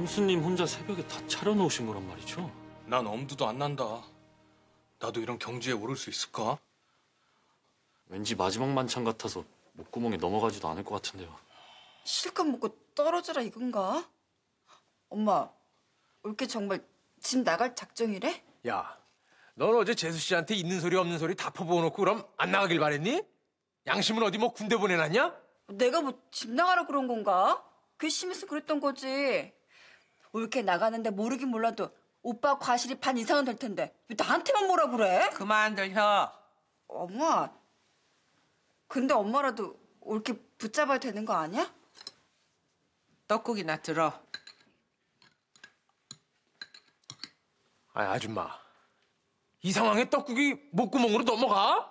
형수님 혼자 새벽에 다 차려놓으신 거란 말이죠? 난 엄두도 안 난다. 나도 이런 경지에 오를 수 있을까? 왠지 마지막 만찬 같아서 목구멍에 넘어가지도 않을 것 같은데요. 실컷 먹고 떨어져라 이건가? 엄마, 올케 정말 집 나갈 작정이래? 야, 넌 어제 재수 씨한테 있는 소리 없는 소리 다 퍼부어놓고 그럼 안 나가길 바랬니? 양심은 어디 뭐 군대 보내놨냐? 내가 뭐 집 나가라 그런 건가? 괘씸해서 그랬던 거지. 올케 나가는데 모르긴 몰라도 오빠 과실이 반 이상은 될 텐데 왜 나한테만 뭐라 그래? 그만들 혀. 엄마, 근데 엄마라도 올케 붙잡아야 되는 거 아니야? 떡국이나 들어. 아, 아줌마. 이 상황에 떡국이 목구멍으로 넘어가?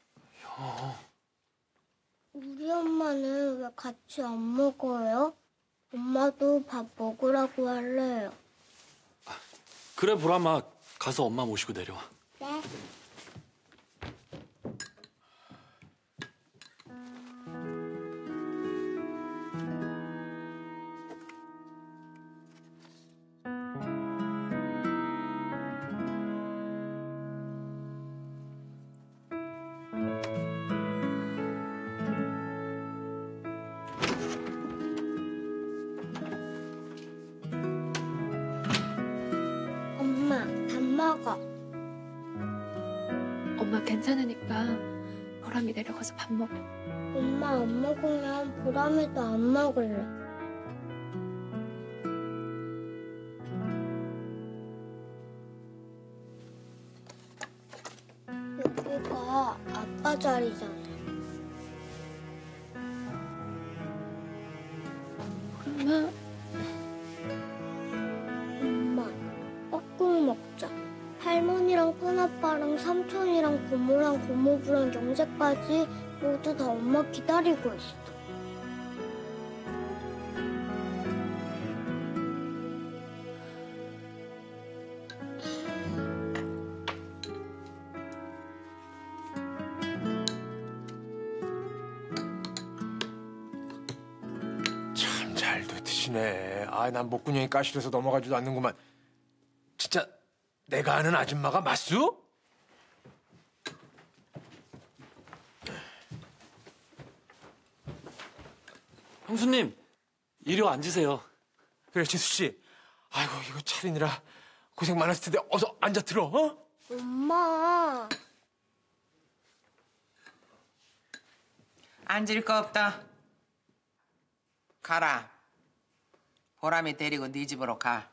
우리 엄마는 왜 같이 안 먹어요? 엄마도 밥 먹으라고 할래요. 그래, 보람아. 가서 엄마 모시고 내려와. 네. 엄마, 밥 먹어. 엄마 괜찮으니까 보람이 내려가서 밥 먹어. 엄마 안 먹으면 보람이도 안 먹을래. 여기가 아빠 자리잖아. 엄마, 엄마, 떡국 먹자. 할머니랑 큰아빠랑 삼촌이랑 고모랑 고모부랑 영재까지 모두 다 엄마 기다리고 있어. 참 잘도 드시네. 아, 난 목구멍이 까실해서 넘어가지도 않는구만. 진짜 내가 아는 아줌마가 맞수? 형수님, 이리 와 앉으세요. 그래, 재수 씨. 아이고, 이거 차리느라 고생 많았을 텐데 어서 앉아 들어, 어? 엄마. 앉을 거 없다. 가라. 보람이 데리고 네 집으로 가.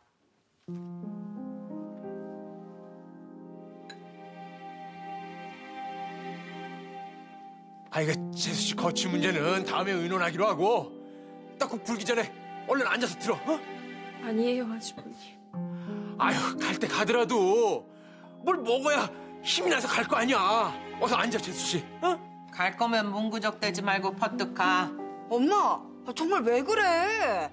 아, 이거 재수 씨 거취 문제는 다음에 의논하기로 하고 떡국 불기 전에 얼른 앉아서 들어, 어? 아니에요, 아주머니. 아유, 갈 때 가더라도 뭘 먹어야 힘이 나서 갈 거 아니야. 어서 앉아, 재수 씨, 어? 갈 거면 문구적 대지 말고 퍼뜩 가. 엄마, 정말 왜 그래?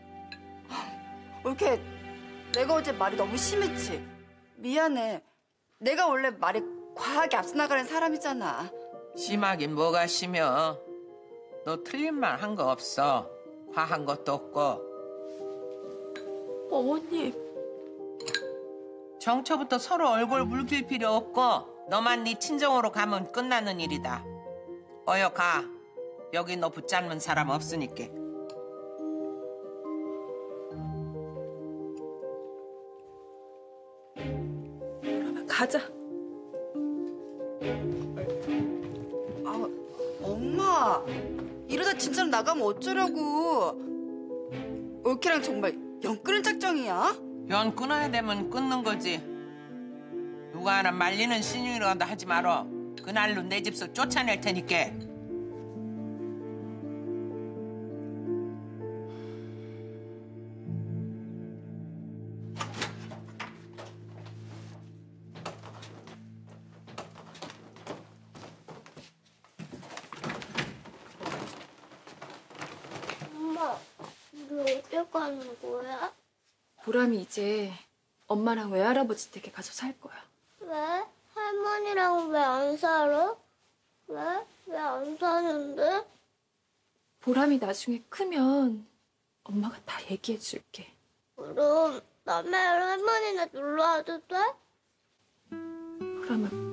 올케, 내가 어제 말이 너무 심했지? 미안해. 내가 원래 말이 과하게 앞서 나가는 사람이잖아. 심하긴 뭐가 심여. 너 틀린 말 한 거 없어. 과한 것도 없고. 어머님. 정초부터 서로 얼굴 붉힐 필요 없고 너만 네 친정으로 가면 끝나는 일이다. 어여 가. 여기 너 붙잡는 사람 없으니까. 그러면 가자. 아, 엄마, 이러다 진짜로 나가면 어쩌려고? 올케랑 정말 연 끊을 작정이야? 연 끊어야 되면 끊는 거지. 누가 하나 말리는 신용이라도 하지 말어. 그날로 내 집서 쫓아낼 테니까. 엄마, 우리 어디 가는 거야? 보람이 이제 엄마랑 외할아버지 댁에 가서 살 거야. 왜? 할머니랑 왜 안 살아? 왜? 왜 안 사는데? 보람이 나중에 크면 엄마가 다 얘기해 줄게. 왜? 그럼 나 매일 할머니네 놀러 와도 돼? 그러면